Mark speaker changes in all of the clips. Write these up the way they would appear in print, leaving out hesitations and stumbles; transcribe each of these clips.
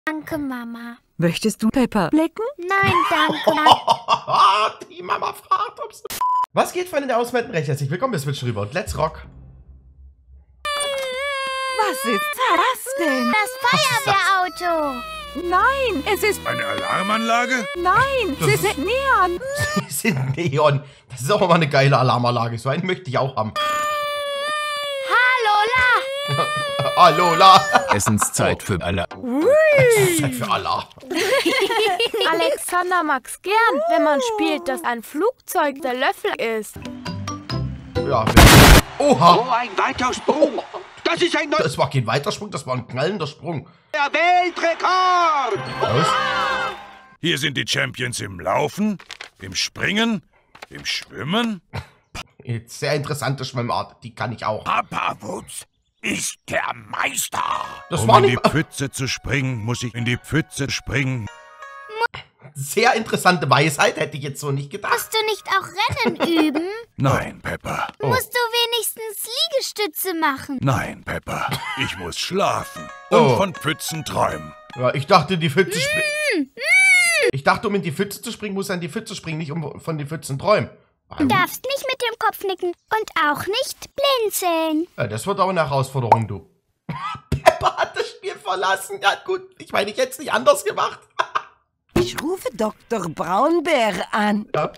Speaker 1: Danke, Mama.
Speaker 2: Möchtest du Peppa lecken?
Speaker 1: Nein, danke.
Speaker 3: Die Mama fragt, ob sie... Was geht, Freunde der Außenwelten? Recht herzlich willkommen, wir switchen rüber und let's rock.
Speaker 2: Was ist das denn?
Speaker 1: Das Feuerwehrauto.
Speaker 2: Nein, es ist...
Speaker 4: Eine Alarmanlage?
Speaker 2: Nein, sie sind Neon.
Speaker 3: Sie sind Neon. Das ist auch mal eine geile Alarmanlage. So einen möchte ich auch haben.
Speaker 1: Hallo,
Speaker 3: Lola.
Speaker 5: Essenszeit für alle.
Speaker 3: Essenszeit für Allah.
Speaker 6: Alexander mag's gern, wenn man spielt, dass ein Flugzeug der Löffel ist.
Speaker 3: Ja, oha.
Speaker 7: Oh, ein weiter Sprung. Das ist ein neuer
Speaker 3: Das war kein weiter Sprung, das war ein knallender Sprung.
Speaker 7: Weltrekord.
Speaker 3: Was?
Speaker 4: Hier sind die Champions im Laufen, im Springen, im Schwimmen.
Speaker 3: Jetzt sehr interessante Schwimmart, die kann ich auch.
Speaker 4: Papa Wutz ist der Meister.
Speaker 3: Das
Speaker 4: Um
Speaker 3: war
Speaker 4: in
Speaker 3: nicht
Speaker 4: die Pfütze zu springen, muss ich in die Pfütze springen.
Speaker 3: sehr interessante Weisheit, hätte ich jetzt so nicht gedacht.
Speaker 1: musst du nicht auch Rennen üben?
Speaker 4: Nein, Peppa.
Speaker 1: Musst du wenigstens Liegestütze machen?
Speaker 4: Nein, Peppa. Ich muss schlafen und von Pfützen träumen.
Speaker 3: Ja, ich dachte, die Pfütze springen. Ich dachte, um in die Pfütze zu springen, muss er in die Pfütze springen, nicht um von den Pfützen träumen.
Speaker 1: Du darfst nicht mit dem Kopf nicken und auch nicht blinzeln.
Speaker 3: Ja, das wird aber eine Herausforderung, du. Peppa hat das Spiel verlassen. Ja gut, ich meine, ich hätte es nicht anders gemacht.
Speaker 2: Ich rufe Dr. Braunbär an.
Speaker 3: Ja.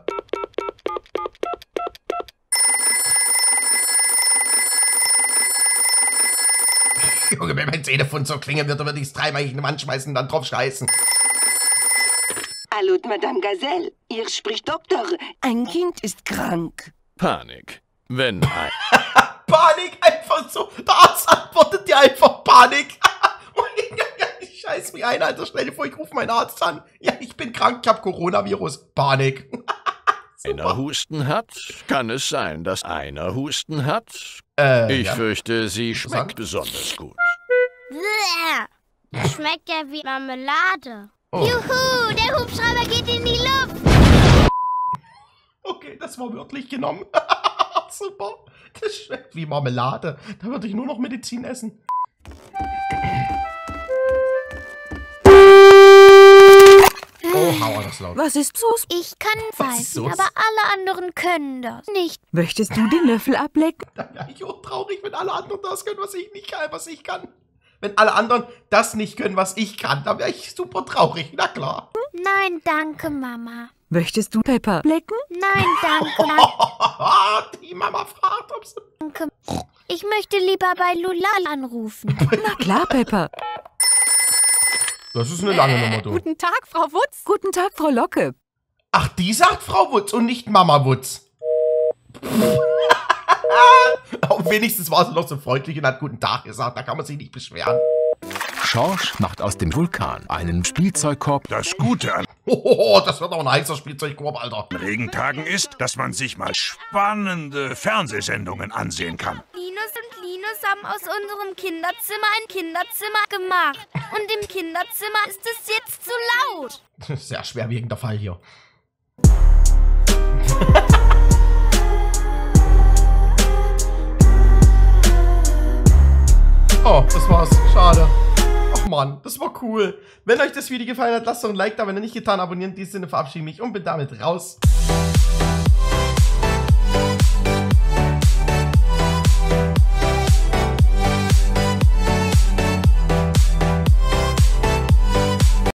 Speaker 3: Junge, wenn mein Telefon so klingen wird, dann würde ich es dreimal in die Wand schmeißen und dann drauf scheißen.
Speaker 8: Hallo, Madame Gazelle. Hier spricht Doktor.
Speaker 2: Ein Kind ist krank.
Speaker 5: Panik. Wenn ein...
Speaker 3: Panik, einfach so. Der Arzt antwortet dir einfach Panik. Ich scheiß mich ein, Alter. Stell dir vor, ich rufe meinen Arzt an. Ja, ich bin krank, ich habe Coronavirus. Panik.
Speaker 5: einer Husten hat, kann es sein, dass einer Husten hat. Ich fürchte, sie schmeckt besonders gut.
Speaker 1: Das schmeckt ja wie Marmelade.
Speaker 3: Oh.
Speaker 1: Juhu, der Hubschrauber geht in die Luft.
Speaker 3: Okay, das war wörtlich genommen. Super. Das schmeckt wie Marmelade. Da würde ich nur noch Medizin essen. Oh, hau das laut.
Speaker 2: Was ist los?
Speaker 1: Ich kann
Speaker 3: Was ist
Speaker 1: pfeifen,
Speaker 3: los?
Speaker 1: aber alle anderen können das nicht.
Speaker 2: Möchtest du den Löffel ablecken?
Speaker 3: Dann wäre ich auch traurig, wenn alle anderen das können, was ich nicht kann, was ich kann. Wenn alle anderen das nicht können, was ich kann, dann wäre ich super traurig. Na klar.
Speaker 1: Nein, danke, Mama.
Speaker 2: Möchtest du Peppa lecken?
Speaker 1: Nein, danke.
Speaker 3: Die Mama fragt, ob sie...
Speaker 1: Danke. Ich möchte lieber bei Lula anrufen.
Speaker 2: Na klar, Peppa.
Speaker 3: Das ist eine lange Nummer, du.
Speaker 6: Guten Tag, Frau Wutz.
Speaker 2: Guten Tag, Frau Locke.
Speaker 3: Ach, die sagt Frau Wutz und nicht Mama Wutz. Aber wenigstens war sie noch so freundlich und hat guten Tag gesagt. Da kann man sich nicht beschweren.
Speaker 5: Schorsch macht aus dem Vulkan einen Spielzeugkorb.
Speaker 4: Das Gute an
Speaker 3: Oh, das wird auch ein heißer Spielzeugkorb, Alter.
Speaker 4: Regentagen ist, dass man sich mal spannende Fernsehsendungen ansehen kann.
Speaker 6: Linus und Linus haben aus unserem Kinderzimmer ein Kinderzimmer gemacht. Und im Kinderzimmer ist es jetzt zu laut.
Speaker 3: Sehr schwerwiegender Fall hier. Oh, das war's. Schade. Ach Mann, das war cool. Wenn euch das Video gefallen hat, lasst doch ein Like da. Wenn ihr nicht getan, abonnieren. In diesem Sinne verabschiede ich mich und bin damit raus.